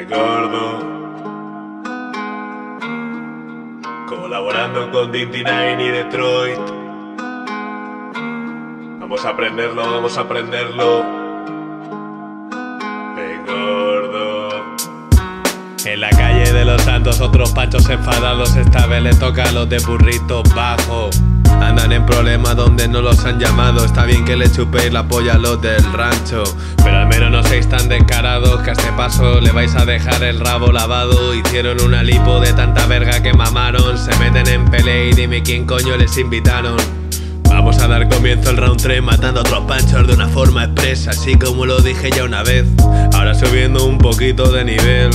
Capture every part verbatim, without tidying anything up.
de gordo, colaborando con Dinty Nine y Detroit. Vamos a aprenderlo, vamos a aprenderlo. De gordo. En la calle de los Santos otros pachos enfadados, esta vez le toca a los de burritos bajos. Andan en problemas donde no los han llamado. Está bien que le chupéis la polla a los del rancho, pero al menos no seáis tan descarados, que a este paso le vais a dejar el rabo lavado. Hicieron una lipo de tanta verga que mamaron. Se meten en pelea y dime quién coño les invitaron. Vamos a dar comienzo al round tres matando a otros panchos de una forma expresa, así como lo dije ya una vez. Ahora subiendo un poquito de nivel.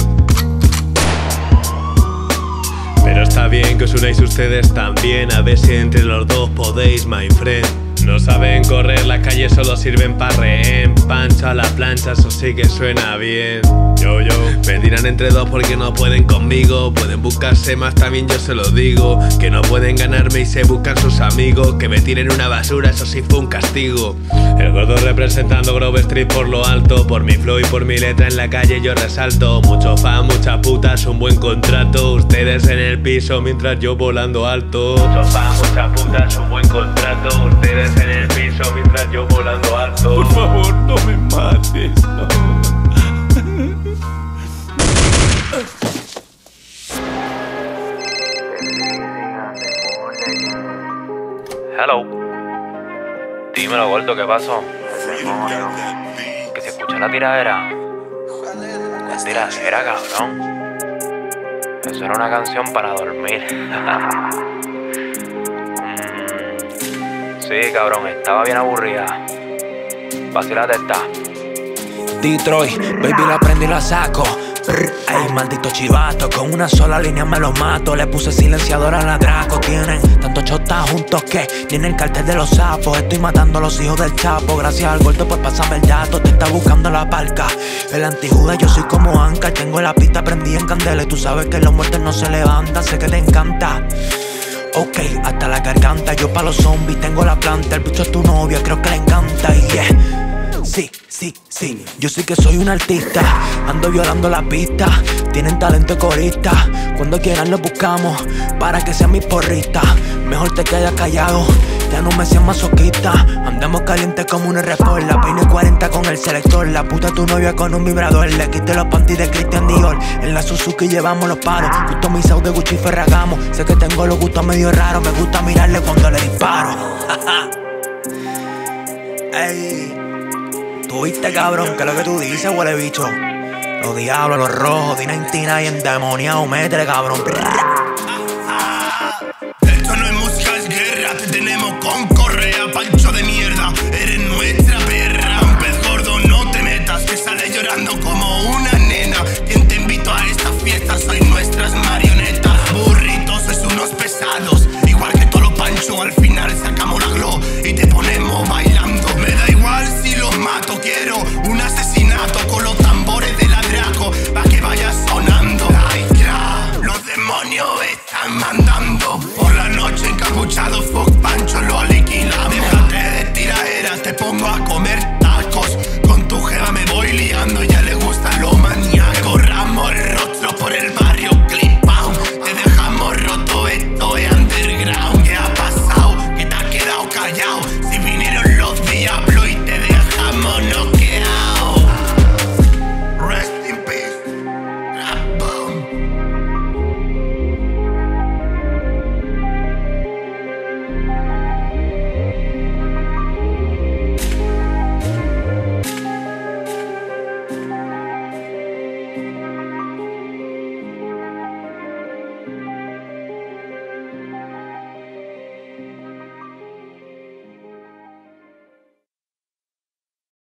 Pero está bien que os unáis ustedes también, a ver si entre los dos podéis, my friend. No saben correr, las calles solo sirven pa' rehén. Pancho a la plancha, eso sí que suena bien. Yo, yo. Me tiran entre dos porque no pueden conmigo. Pueden buscarse más, también yo se lo digo. Que no pueden ganarme y se buscan sus amigos. Que me tiren una basura, eso sí fue un castigo. El gordo representando Grove Street por lo alto. Por mi flow y por mi letra en la calle yo resalto. Mucho fan, muchas putas, un buen contrato. Ustedes en el piso mientras yo volando alto. Mucho fan, muchas putas, un buen contrato. Ustedes en el piso mientras yo volando alto. Por favor, no me mates, no. Hello. Dímelo, gordo, ¿qué pasó? Que se escucha la tiradera. ¿Cuál tiradera, cabrón? Eso era una canción para dormir. Sí, cabrón, estaba bien aburrida. Vacílate esta. Detroit, baby, la prendo y la saco. Brr, ay, maldito chivato, con una sola línea me lo mato. Le puse silenciador a la Draco. Tienen tantos chotas juntos que tienen el cartel de los sapos. Estoy matando a los hijos del Chapo. Gracias al gordo por pasarme el dato. Te está buscando la palca. El antijuda, yo soy como Ancar. Tengo la pista prendida en candela y tú sabes que los muertos no se levantan. Sé que te encanta. Ok, hasta la garganta. Yo pa' los zombies tengo la planta. El bicho es tu novia, creo que le encanta. Y yeah. Sí, sí, sí, yo sí que soy un artista. Ando violando la pista. Tienen talento corista. Cuando quieran lo buscamos para que sean mis porristas. Mejor te quedas callado, ya no me seas masoquista. Andamos calientes como una report. La peine cuarenta con el selector. La puta tu novia con un vibrador. Le quité los panties de Christian Dior. En la Suzuki llevamos los paros. Customizado de Gucci y Ferragamo. Sé que tengo los gustos medio raros. Me gusta mirarle cuando le disparo. Ey, tú viste, cabrón, que lo que tú dices, huele bicho. Los diablos, los rojos, D noventa y nueve endemoniado, métele, cabrón. Esto no es música, es guerra. Te tenemos con correa, pancho de mierda. Eres nuestra perra. Un pez gordo, no te metas, que sale llorando como una nena. ¿Quién te invitó a esta fiesta? Soy nuestras marionetas. Burritos, sois unos pesados. Igual que todos los panchos, al final sacamos la glow y te ponemos bailando. Me da igual si los mato, quiero un asesinato con los tambores de la Draco, pa' que vaya sonando. Ay, cra, los demonios están mandando. Por la noche encapuchado, fuck pancho, lo liquidamos. Déjate de tiraderas, te pongo a comer